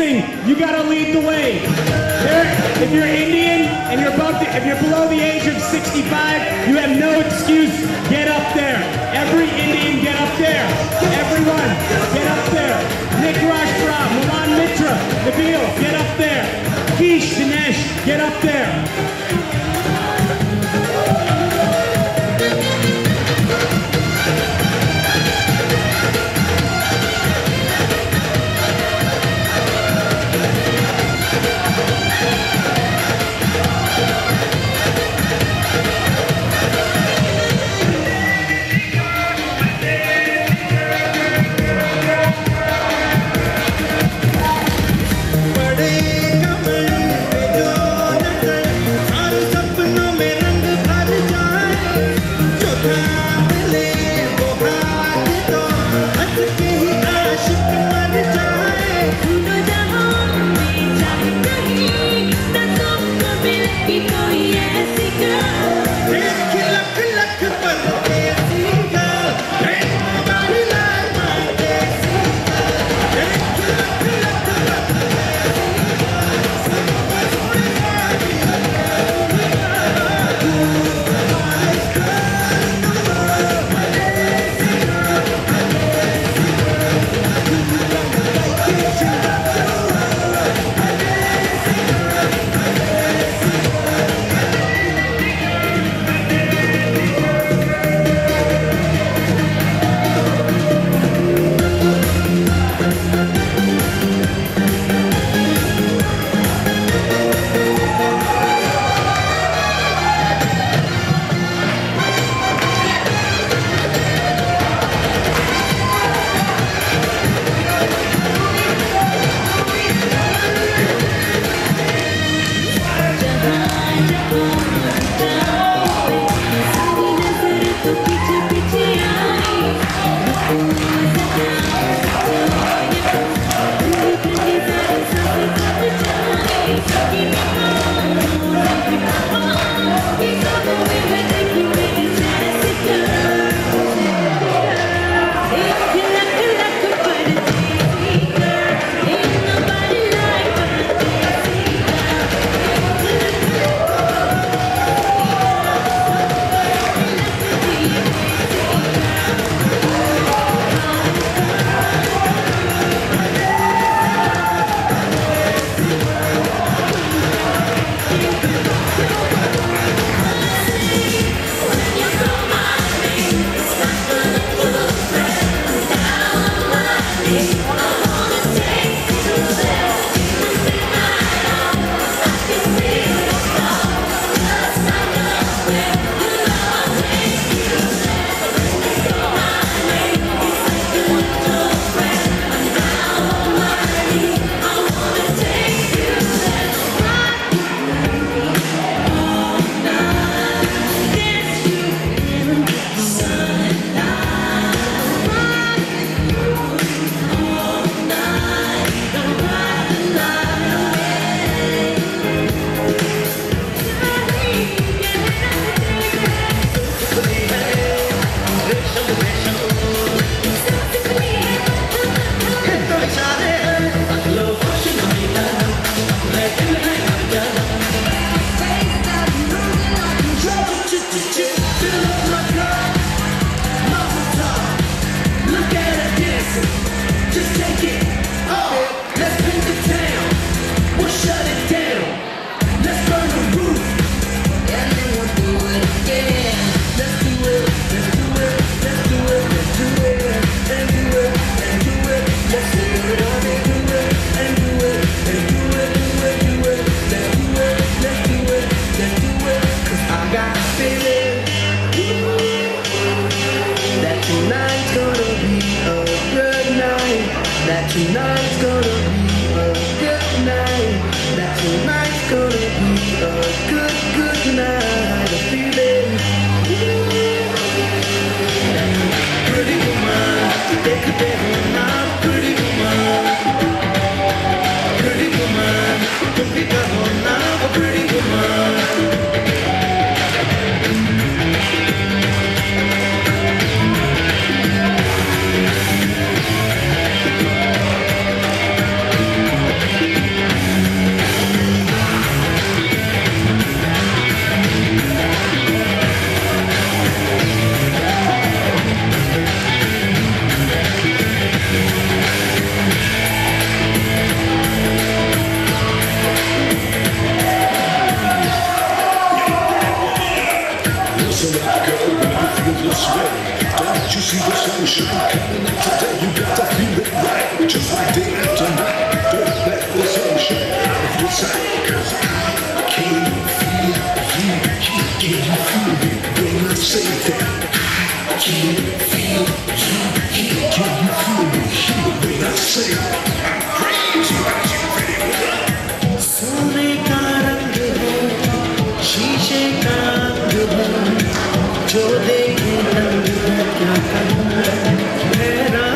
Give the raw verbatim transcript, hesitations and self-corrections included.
dancing, you gotta lead the way. There, if you're Indian and you're above the, if you're below the age of sixty-five, you have no excuse. Get up there. Every Indian, get up there. Everyone, get up there. Nick Rashtra, Milan Mitra, Nabil, get up there. Kish, Dinesh, get up there. Bade kamal mein jo na kar this way. Don't you see the sunshine coming out today? You got to feel it right, just like day after night. Don't let the sunshine out of your sight, 'cause I can feel you. Can you feel me when I say that? I can feel you. Can you feel me when I say I'm crazy about you, pretty woman? सोने का रंग है, शीशे का रंग है, जो देखे रंग है क्या कहूँ, हैरान